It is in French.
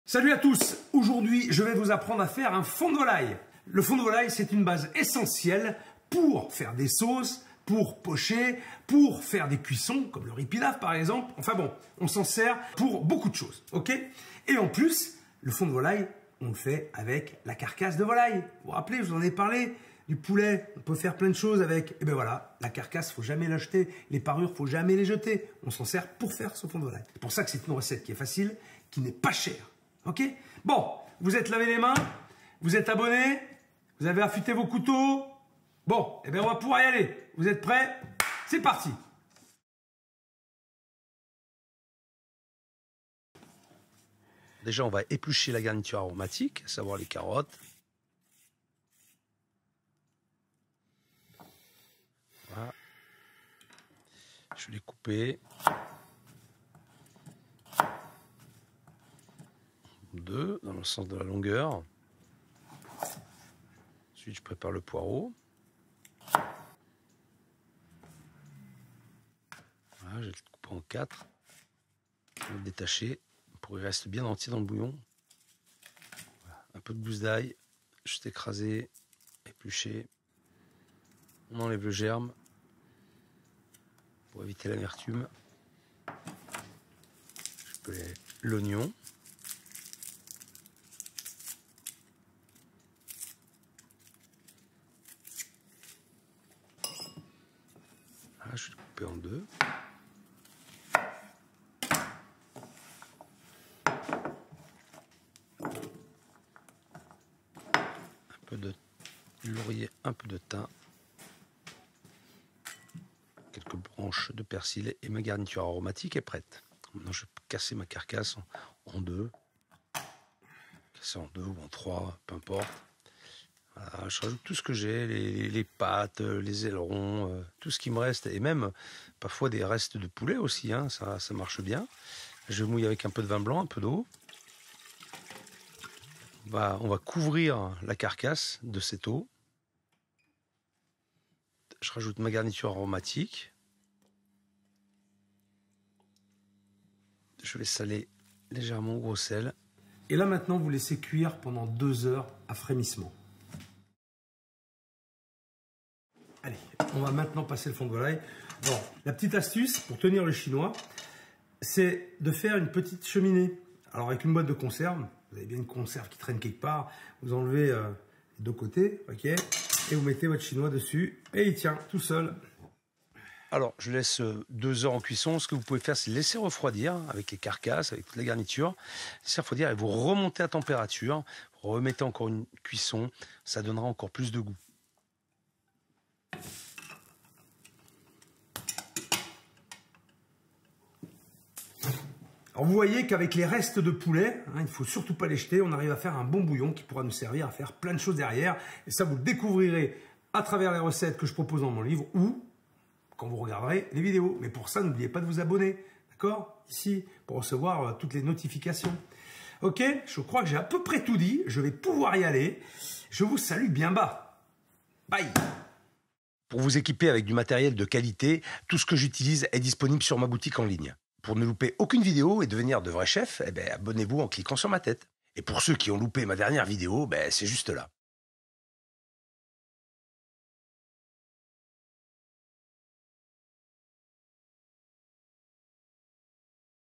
Salut à tous, aujourd'hui je vais vous apprendre à faire un fond de volaille. Le fond de volaille c'est une base essentielle pour faire des sauces, pour pocher, pour faire des cuissons comme le riz pilaf par exemple. Enfin bon, on s'en sert pour beaucoup de choses, ok? Et en plus, le fond de volaille, on le fait avec la carcasse de volaille. Vous vous rappelez, je vous en ai parlé, du poulet, on peut faire plein de choses avec. Et ben voilà, la carcasse, faut jamais l'acheter, les parures, faut jamais les jeter. On s'en sert pour faire ce fond de volaille. C'est pour ça que c'est une recette qui est facile, qui n'est pas chère. Ok? Bon, vous êtes lavé les mains, vous êtes abonnés, vous avez affûté vos couteaux. Bon, eh bien on va pouvoir y aller. Vous êtes prêts? C'est parti! Déjà, on va éplucher la garniture aromatique, à savoir les carottes. Voilà. Je vais les couper. Deux, dans le sens de la longueur. Ensuite, je prépare le poireau. Voilà, je vais le couper en 4. Je vais le détacher pour qu'il reste bien entier dans le bouillon. Voilà. Un peu de gousse d'ail, juste écrasé, épluché. On enlève le germe pour éviter l'amertume. Je peux l'oignon. Voilà, je vais le couper en deux. Un peu de laurier, un peu de thym. Quelques branches de persil et ma garniture aromatique est prête. Maintenant, je vais casser ma carcasse en deux. Casser en deux ou en trois, peu importe. Voilà, je rajoute tout ce que j'ai, les pâtes, les ailerons, tout ce qui me reste. Et même parfois des restes de poulet aussi, hein, ça marche bien. Je mouille avec un peu de vin blanc, un peu d'eau. On va couvrir la carcasse de cette eau. Je rajoute ma garniture aromatique. Je vais saler légèrement au gros sel. Et là maintenant, vous laissez cuire pendant 2 heures à frémissement. Allez, on va maintenant passer le fond de volaille. Bon, la petite astuce pour tenir le chinois, c'est de faire une petite cheminée. Alors avec une boîte de conserve, vous avez bien une conserve qui traîne quelque part, vous enlevez les deux côtés, ok, et vous mettez votre chinois dessus, et il tient tout seul. Alors, je laisse 2 heures en cuisson. Ce que vous pouvez faire, c'est laisser refroidir avec les carcasses, avec toute la garniture. Laisser refroidir et vous remontez à température. Vous remettez encore une cuisson. Ça donnera encore plus de goût. Alors vous voyez qu'avec les restes de poulet, il ne faut surtout pas les jeter, on arrive à faire un bon bouillon qui pourra nous servir à faire plein de choses derrière. Et ça, vous le découvrirez à travers les recettes que je propose dans mon livre ou quand vous regarderez les vidéos. Mais pour ça, n'oubliez pas de vous abonner, d'accord? Ici, pour recevoir toutes les notifications. Ok, je crois que j'ai à peu près tout dit. Je vais pouvoir y aller. Je vous salue bien bas. Bye! Pour vous équiper avec du matériel de qualité, tout ce que j'utilise est disponible sur ma boutique en ligne. Pour ne louper aucune vidéo et devenir de vrais chefs, abonnez-vous en cliquant sur ma tête. Et pour ceux qui ont loupé ma dernière vidéo, c'est juste là.